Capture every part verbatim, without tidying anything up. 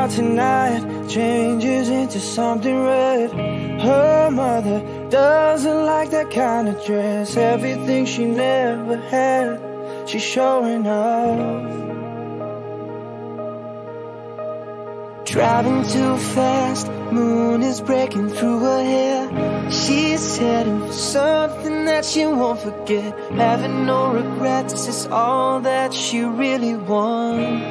out tonight changes into something red. Her mother doesn't like that kind of dress. Everything she never had, she's showing off. Driving too fast, moon is breaking through her hair. She's heading for something that she won't forget. Having no regrets is all that she really wants.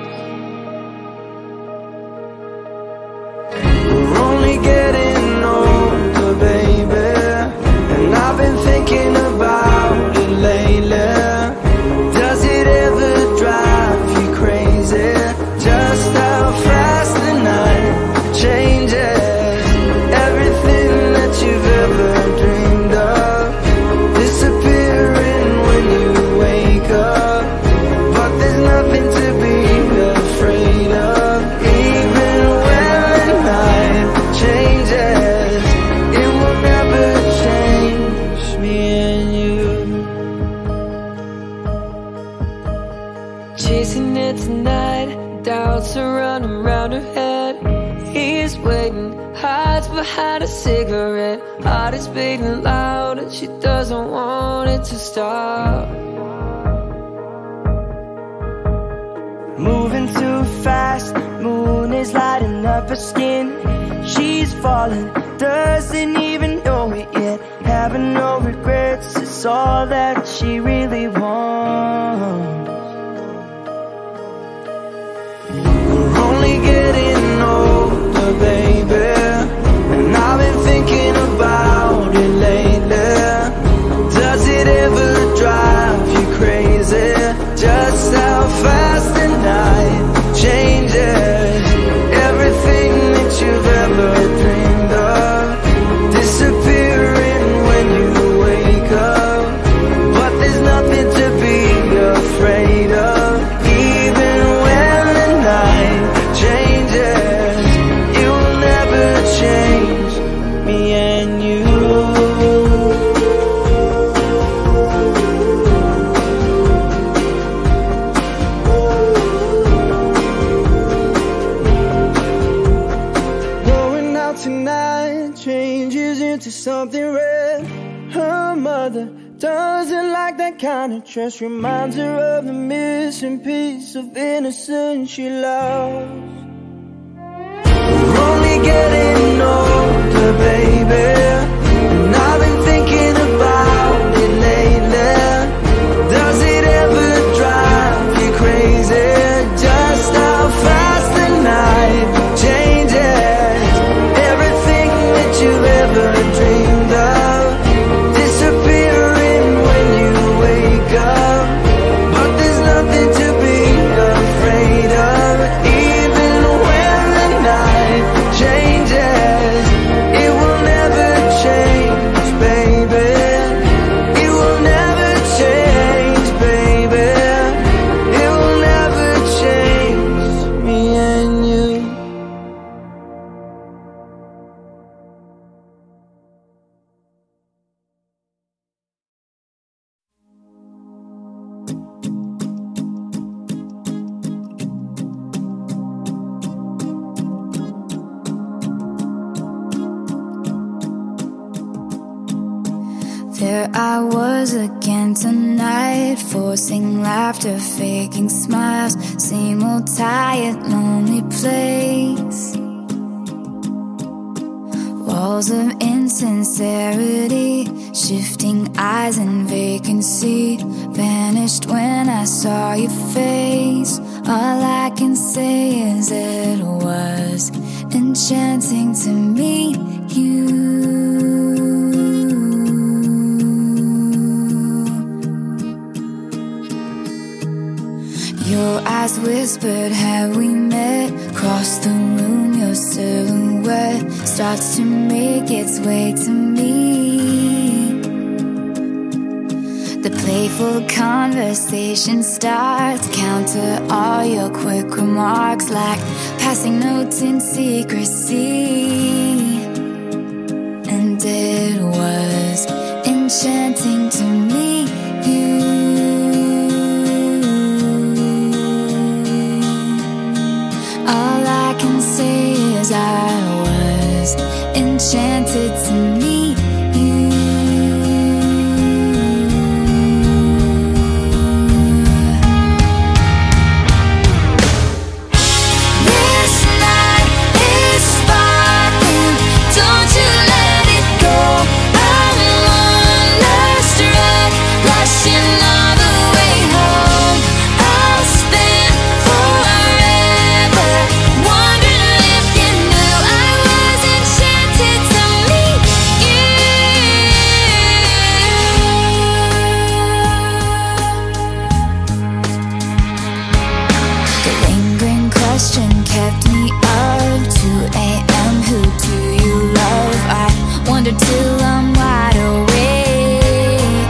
We're only getting older, baby, and I've been thinking about it lately. Does it ever drive you crazy? Just how fast the night changes. Everything that you've ever dreamed of disappearing when you wake up. But there's nothing to be afraid of. Even when the night changes, it will never change me and you. Chasing it tonight, doubts are running around her head. He's waiting, hides behind a cigarette. Heart is beating loud and she doesn't want it to stop. Moving too fast, moon is lighting up her skin. She's falling, doesn't even know it yet. Having no regrets, it's all that she really wants. We're only getting older, baby, and I've been thinking about it lately. Does it ever drive you crazy? Just how fast the night changes. Everything that you've ever dreamed of disappearing when you wake up. But there's nothing to be afraid of. Even when the night changes, it will never change me and you. Going out tonight changes into something red. Her mother doesn't like that kind of dress. Reminds her of the missing piece of innocence she lost. We're only getting older, baby, and I've been thinking about it lately. Does it ever drive you crazy? Just how fast the night changes. Everything that you've ever dreamed of disappearing when you wake up. But there's nothing to be afraid of. Even when the night changes, it will never change, baby. It will never change, baby. It will never change me and you. There I was again tonight, forcing laughter, faking smiles. Same old tired, lonely place. Walls of insincerity, shifting eyes and vacancy. Vanished when I saw your face. All I can say is it was enchanting to meet you. Your eyes whispered, have we met? Across the room, your silhouette starts to make its way to me. The playful conversation starts, counter all your quick remarks like passing notes in secrecy. And it was enchanting to meet you. All I can say enchanted to meet you. This night is sparkling, don't you let it go. I'm wonderstruck, blushing all the way home. I'll spend forever wondering if you knew I was enchanted to meet you. The lingering question kept me up two A M Who do you love? I wonder till I'm wide awake.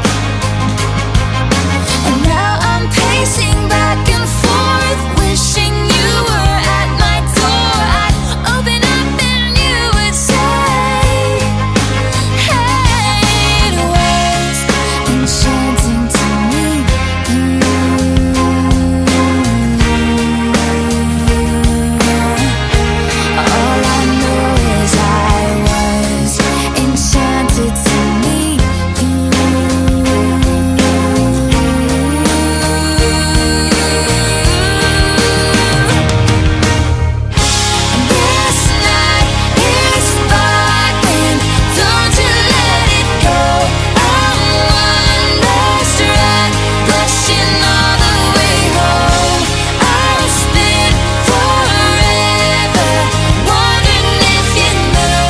And now I'm pacing back and forth, wishing you were at my door. I'd open up and you would say, hey, it was enchanting to meet you. All I know is I was enchanted to meet you. This night is sparkling, don't you let it go. I'm wonderstruck, blushing all the way home. I'll spend forever wondering if you knew.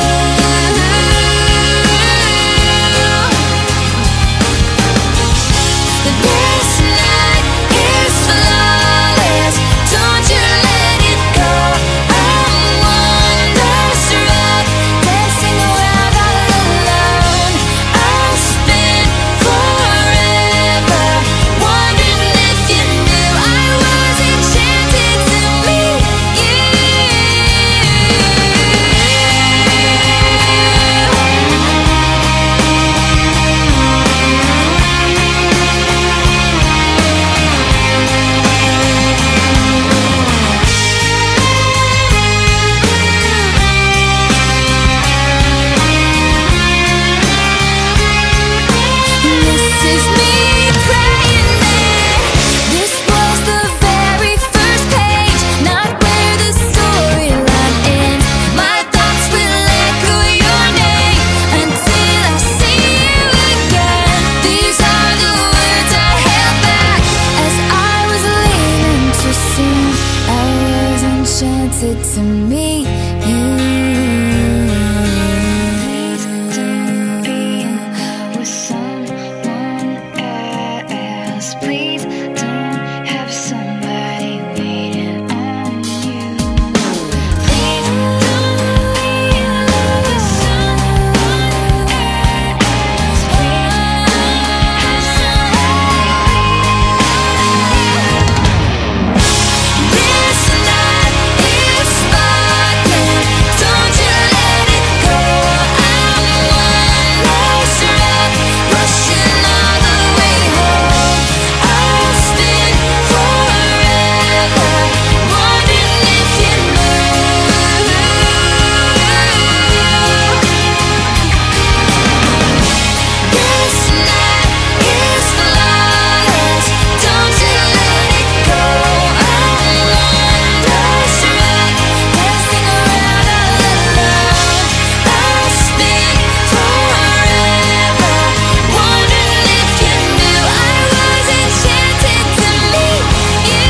This night is flawless, don't you let it go. I'm wonderstruck, dancing around all alone. I'll spend forever wondering if you knew I was enchanted to meet you. This is me praying there. This was the very first page, not where the storyline ends. My thoughts will echo your name until I see you again. These are the words I held back as I was leaving too soon. I was enchanted to meet you. Please don't be in love with someone else. Please don't have somebody waiting on you. Please don't be in love with someone else. Please don't have somebody. This night is sparkling, don't you let it go. I'm wonderstruck, blushing all the way home. I'll spend forever wondering if you knew. This night is flawless, don't you let it go. I'm wonderstruck, dancing around all alone. I'll spend forever wondering if you knew I was enchanted to meet you.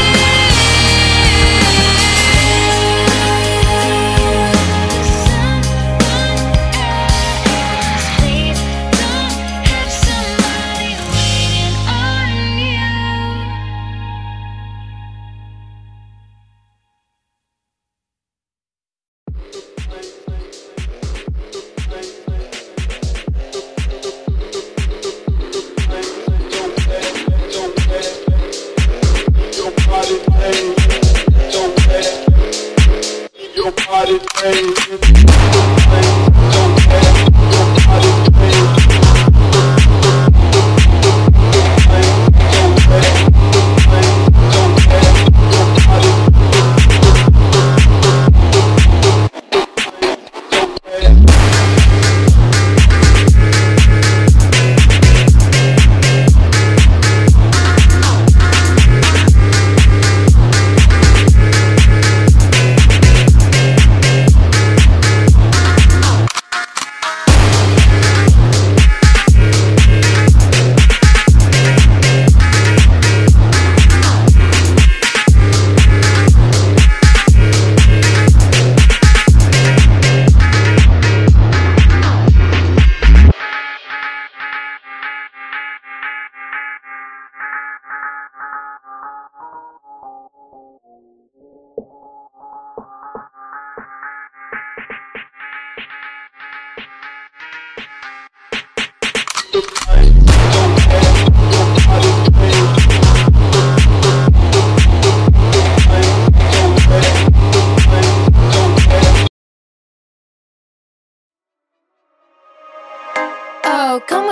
Please don't have somebody waiting on you. Your body,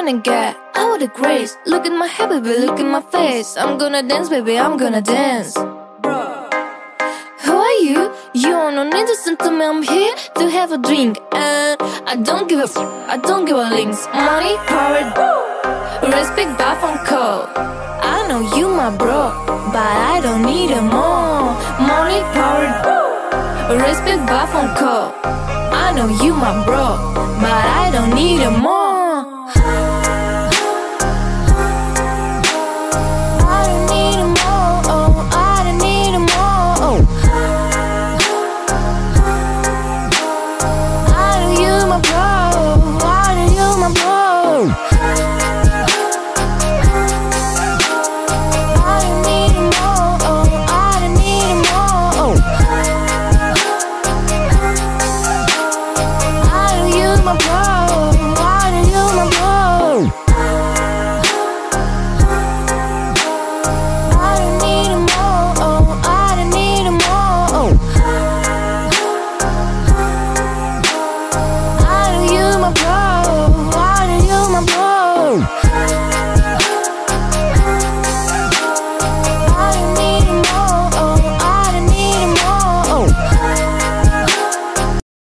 wanna get out of the grace. Look at my hair, baby, look at my face. I'm gonna dance, baby, I'm gonna dance. Who are you? You don't need to listen to me, I'm here to have a drink. And I don't give a f, I don't give a links. Money, power, respect, buff and call. I know you my bro, but I don't need it more. Money, power, respect, buff and call. I know you my bro, but I don't need it more. I don't need it more, oh, I don't need it more, oh. I know you my bro, I know you my bro. I don't need it more, oh, I don't need it more, oh. I know you my bro.